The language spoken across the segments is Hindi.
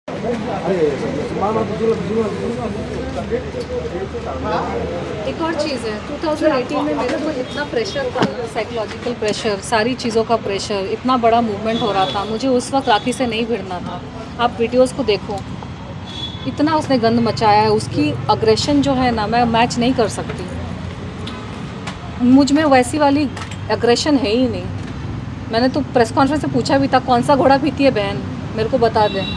एक और चीज़ है, 2018 में मेरे को इतना प्रेशर था ना, साइकोलॉजिकल प्रेशर, सारी चीज़ों का प्रेशर, इतना बड़ा मूवमेंट हो रहा था, मुझे उस वक्त राखी से नहीं भिड़ना था। आप वीडियोस को देखो, इतना उसने गंद मचाया है, उसकी अग्रेशन जो है ना, मैं मैच नहीं कर सकती। मुझ में वैसी वाली अग्रेशन है ही नहीं। मैंने तो प्रेस कॉन्फ्रेंस में पूछा भी था, कौन सा घोड़ा पीती है बहन, मेरे को बता दें।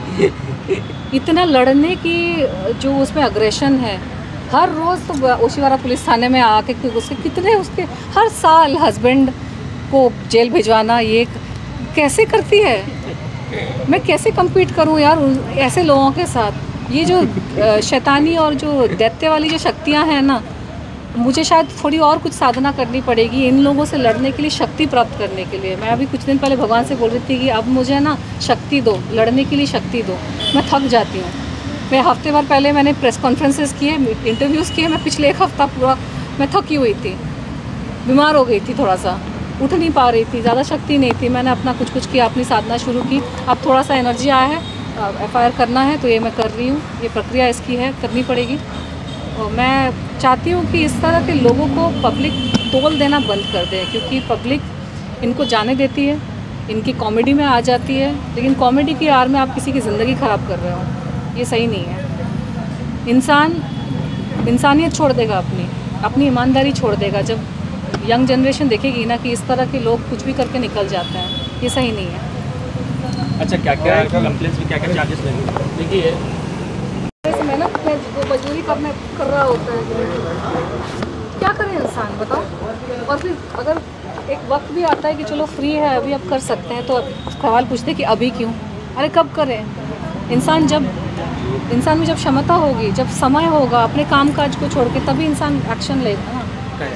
इतना लड़ने की जो उसमें अग्रेशन है, हर रोज़ तो ओशीवारा पुलिस थाने में आके उसके कितने उसके हर साल हस्बैंड को जेल भिजवाना, ये कैसे करती है? मैं कैसे compete करूं यार ऐसे लोगों के साथ? ये जो शैतानी और जो दैत्य वाली जो शक्तियां हैं ना, मुझे शायद थोड़ी और कुछ साधना करनी पड़ेगी इन लोगों से लड़ने के लिए, शक्ति प्राप्त करने के लिए। मैं अभी कुछ दिन पहले भगवान से बोल रही थी कि अब मुझे ना शक्ति दो, लड़ने के लिए शक्ति दो। मैं थक जाती हूँ। मैं हफ्ते भर पहले मैंने प्रेस कॉन्फ्रेंसेस किए, इंटरव्यूज़ किए। मैं पिछले एक हफ़्ता पूरा मैं थकी हुई थी, बीमार हो गई थी, थोड़ा सा उठ नहीं पा रही थी, ज़्यादा शक्ति नहीं थी। मैंने अपना कुछ किया, अपनी साधना शुरू की। अब थोड़ा सा एनर्जी आया है, FIR करना है तो ये मैं कर रही हूँ। ये प्रक्रिया इसकी है, करनी पड़ेगी। और मैं चाहती हूँ कि इस तरह के लोगों को पब्लिक तोल देना बंद कर दे, क्योंकि पब्लिक इनको जाने देती है, इनकी कॉमेडी में आ जाती है, लेकिन कॉमेडी की आड़ में आप किसी की ज़िंदगी ख़राब कर रहे हो, ये सही नहीं है। इंसान इंसानियत छोड़ देगा, अपनी ईमानदारी छोड़ देगा जब यंग जनरेशन देखेगी ना कि इस तरह के लोग कुछ भी करके निकल जाते हैं। ये सही नहीं है। अच्छा, क्या क्या कंप्लेंट्स में क्या क्या चार्जेस लेंगे? देखिए मेहनत में जो मजदूरी कर रहा होता है, क्या करे इंसान, बताओ। और फिर अगर एक वक्त भी आता है कि चलो फ्री है, अभी अब कर सकते हैं, तो सवाल पूछते कि अभी क्यों? अरे कब करें? इंसान में जब क्षमता होगी, जब समय होगा, अपने काम काज को छोड़ के, तभी इंसान एक्शन लेगा ना।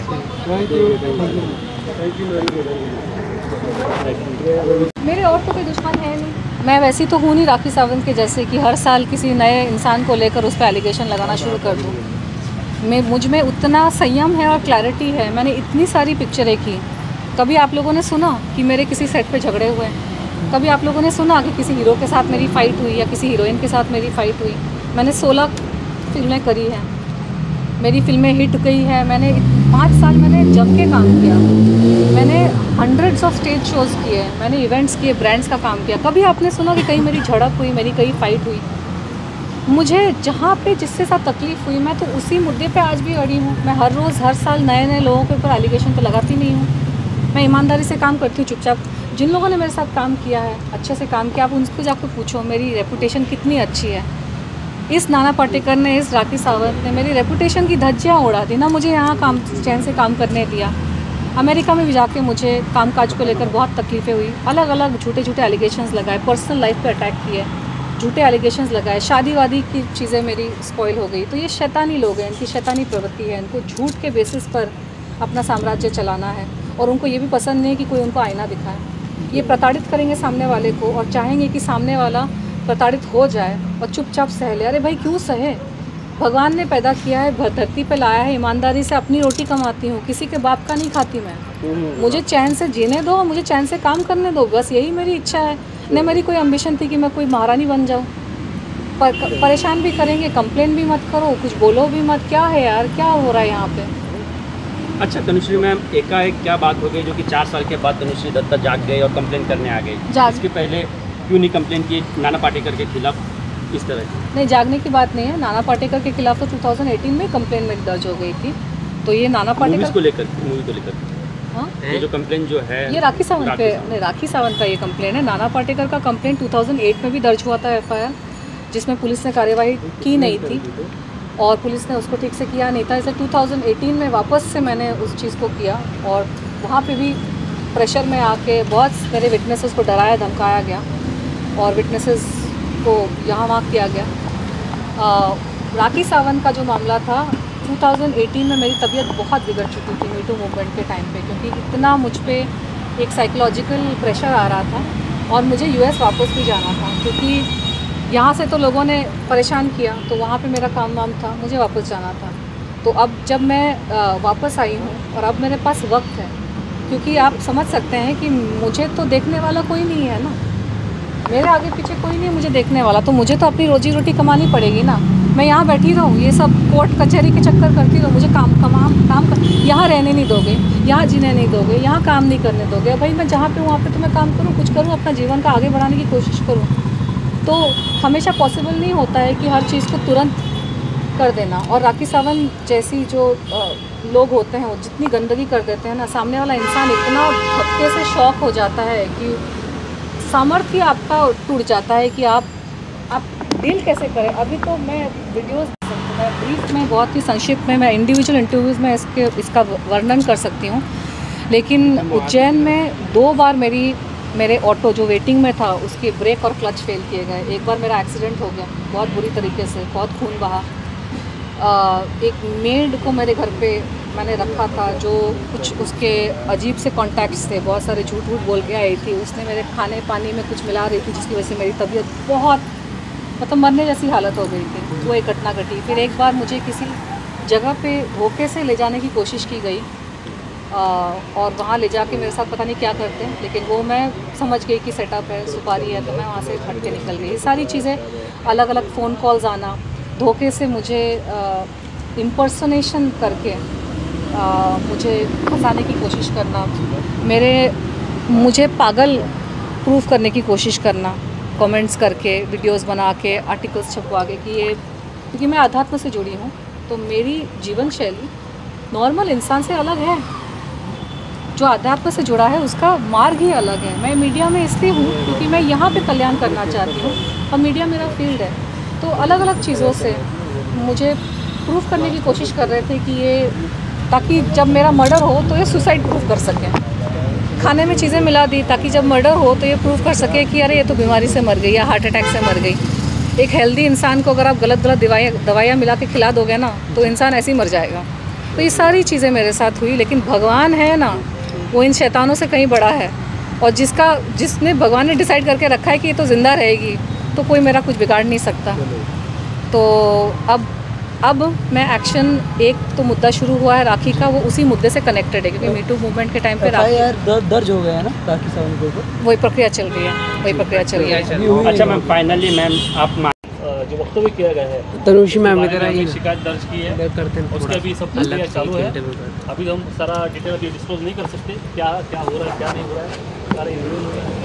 मेरे और तो कोई दुश्मन है नहीं। मैं वैसी तो हूँ नहीं राखी सावंत के जैसे कि हर साल किसी नए इंसान को लेकर उस पर एलिगेशन लगाना शुरू कर दूँ। मुझ में उतना संयम है और क्लैरिटी है। मैंने इतनी सारी पिक्चरें की। कभी आप लोगों ने सुना कि मेरे किसी सेट पे झगड़े हुए? कभी आप लोगों ने सुना कि किसी हीरो के साथ मेरी फ़ाइट हुई या किसी हीरोइन के साथ मेरी फ़ाइट हुई? मैंने 16 फिल्में करी हैं, मेरी फिल्में हिट गई है। मैंने 5 साल मैंने जम के काम किया। मैंने हंड्रेड्स ऑफ स्टेज शोज़ किए, मैंने इवेंट्स किए, ब्रांड्स का काम किया। कभी आपने सुना कि कहीं मेरी झड़प हुई, मेरी कहीं फ़ाइट हुई? मुझे जहाँ पे जिससे साथ तकलीफ़ हुई, मैं तो उसी मुद्दे पे आज भी अड़ी हूँ। मैं हर रोज़ हर साल नए लोगों के ऊपर एलिगेशन तो लगाती नहीं हूँ। मैं ईमानदारी से काम करती हूँ, चुपचाप। जिन लोगों ने मेरे साथ काम किया है, अच्छे से काम किया, आप उनको जाकर पूछो मेरी रेपुटेशन कितनी अच्छी है। इस नाना पाटेकर ने, इस राखी सावंत ने मेरी रेपुटेशन की धज्जियाँ उड़ा दी ना। मुझे यहाँ चैन से काम करने दिया। अमेरिका में भी जाके मुझे कामकाज को लेकर बहुत तकलीफ़ें हुई। अलग अलग झूठे लाइगेशंस लगाए, पर्सनल लाइफ पे अटैक किए, झूठे एलिगेशंस लगाए, शादी वादी की चीज़ें मेरी स्पॉइल हो गई। तो ये शैतानी लोग हैं, इनकी शैतानी प्रवृत्ति है। इनको झूठ के बेसिस पर अपना साम्राज्य चलाना है, और उनको ये भी पसंद नहीं कि कोई उनको आईना दिखाए। ये प्रताड़ित करेंगे सामने वाले को, और चाहेंगे कि सामने वाला प्रताड़ित हो जाए और चुपचाप सह ले। अरे भाई क्यों सहे? भगवान ने पैदा किया है, धरती पे लाया है, ईमानदारी से अपनी रोटी कमाती हूँ, किसी के बाप का नहीं खाती मैं। मुझे चैन से जीने दो, मुझे चैन से काम करने दो, बस यही मेरी इच्छा है। न मेरी कोई एम्बिशन थी कि मैं कोई महारानी बन जाऊँ। परेशान भी करेंगे, कंप्लेन भी मत करो, कुछ बोलो भी मत। क्या है यार, क्या हो रहा है यहाँ पे? अच्छा तनुश्री मैम, एकाएक क्या बात हो गई जो कि 4 साल के बाद तनुश्री दत्ता जाग गई और कंप्लेन करने आ गई? इसके पहले क्यों नहीं कंप्लेन की नाना पाटेकर के खिलाफ इस तरह की? नहीं, जागने की बात नहीं है। नाना पाटेकर के खिलाफ तो 2018 में कंप्लेन मेरी दर्ज हो गई थी। तो ये नाना पाटेकर मूवी को लेकर हाँ, ये जो कंप्लेन जो है ये राखी सावंत पे, नहीं, राखी सावंत का ये कंप्लेन है। नाना पाटेकर का कंप्लेन 2008 में भी दर्ज हुआ था, FIR, जिसमें पुलिस ने कार्यवाही की नहीं थी और पुलिस ने उसको ठीक से किया नहीं था। इसे 2018 में वापस से मैंने उस चीज़ को किया, और वहाँ पे भी प्रेशर में आके बहुत मेरे विटनेसेस को डराया धमकाया गया, और विटनेसेस को यहाँ वहाँ किया गया। राखी सावंत का जो मामला था, 2018 में मेरी तबीयत बहुत बिगड़ चुकी थी मीटू मूवमेंट के टाइम पे, क्योंकि इतना मुझ पे एक साइकोलॉजिकल प्रेशर आ रहा था, और मुझे US वापस भी जाना था, क्योंकि यहाँ से तो लोगों ने परेशान किया, तो वहाँ पे मेरा काम वाम था, मुझे वापस जाना था। तो अब जब मैं वापस आई हूँ और अब मेरे पास वक्त है, क्योंकि आप समझ सकते हैं कि मुझे तो देखने वाला कोई नहीं है ना। मेरे आगे पीछे कोई नहीं मुझे देखने वाला, तो मुझे तो अपनी रोजी रोटी कमानी पड़ेगी ना। मैं यहाँ बैठी रहूँ, ये सब कोर्ट कचहरी के चक्कर करती रहूँ, मुझे यहाँ रहने नहीं दोगे, यहाँ जीने नहीं दोगे, यहाँ काम नहीं करने दोगे। भाई मैं जहाँ पे हूँ वहाँ पे तो मैं काम करूँ, कुछ करूँ, अपना जीवन का आगे बढ़ाने की कोशिश करूँ। तो हमेशा पॉसिबल नहीं होता है कि हर चीज़ को तुरंत कर देना। और राखी सावंत जैसी जो लोग होते हैं वो जितनी गंदगी कर देते हैं ना, सामने वाला इंसान इतना धक्के से शॉक हो जाता है कि सामर्थ्य आपका टूट जाता है कि आप डील कैसे करें। अभी तो मैं वीडियोस मैं ब्रीफ में बहुत ही संक्षिप्त में मैं इंडिविजुअल इंटरव्यूज़ में इसका वर्णन कर सकती हूँ। लेकिन उज्जैन में 2 बार मेरे ऑटो जो वेटिंग में था उसके ब्रेक और क्लच फेल किए गए। एक बार मेरा एक्सीडेंट हो गया बहुत बुरी तरीके से, बहुत खून बहा। एक मेड को मेरे घर पे मैंने रखा था जो कुछ उसके अजीब से कॉन्टैक्ट्स थे, बहुत सारे झूठ बोल के आई थी। उसने मेरे खाने पानी में कुछ मिला रही थी जिसकी वजह से मेरी तबीयत बहुत मतलब मरने जैसी हालत हो गई थी। वो एक घटना घटी। फिर एक बार मुझे किसी जगह पे धोखे से ले जाने की कोशिश की गई और वहाँ ले जाके मेरे साथ पता नहीं क्या करते हैं, लेकिन वो मैं समझ गई कि सेटअप है, सुपारी है, तो मैं वहाँ से हट के निकल गई। ये सारी चीज़ें, अलग अलग फ़ोन कॉल्स आना, धोखे से मुझे इम्पर्सनेशन करके मुझे फंसाने की कोशिश करना, मुझे पागल प्रूफ करने की कोशिश करना, कमेंट्स करके, वीडियोस बना के, आर्टिकल्स छपवा के कि ये, क्योंकि मैं अध्यात्म से जुड़ी हूँ तो मेरी जीवन शैली नॉर्मल इंसान से अलग है। जो अध्यात्म से जुड़ा है उसका मार्ग ही अलग है। मैं मीडिया में इसलिए हूँ क्योंकि मैं यहाँ पे कल्याण करना चाहती हूँ और मीडिया मेरा फील्ड है। तो अलग अलग चीज़ों से मुझे प्रूफ करने की कोशिश कर रहे थे कि ये, ताकि जब मेरा मर्डर हो तो ये सुसाइड प्रूफ कर सकें। खाने में चीज़ें मिला दी ताकि जब मर्डर हो तो ये प्रूफ कर सके कि अरे ये तो बीमारी से मर गई या हार्ट अटैक से मर गई। एक हेल्दी इंसान को अगर आप गलत दवाइयाँ मिला के खिला दोगे ना तो इंसान ऐसे ही मर जाएगा। तो ये सारी चीज़ें मेरे साथ हुई, लेकिन भगवान है ना, वो इन शैतानों से कहीं बड़ा है। और जिसने भगवान ने डिसाइड करके रखा है कि ये तो ज़िंदा रहेगी तो कोई मेरा कुछ बिगाड़ नहीं सकता। तो अब मैं एक्शन, एक तो मुद्दा शुरू हुआ है राखी का, वो उसी मुद्दे से कनेक्टेड है क्योंकि मीटू मूवमेंट के टाइम पे राखी दर्ज हो गया है ना राखी सावंत के ऊपर, वही प्रक्रिया चल रही है। अच्छा मैम, फाइनली मैम आप जो वक्तव्य किया गया है तनुषी मैम ने करा ये शिकायत दर्ज की है, उसके अभी सब प्रक्रिया चालू है। अभी हम सारा डिटेल अभी डिस्क्लोज नहीं कर सकते क्या क्या हो रहा है क्या नहीं हो रहा है, सारे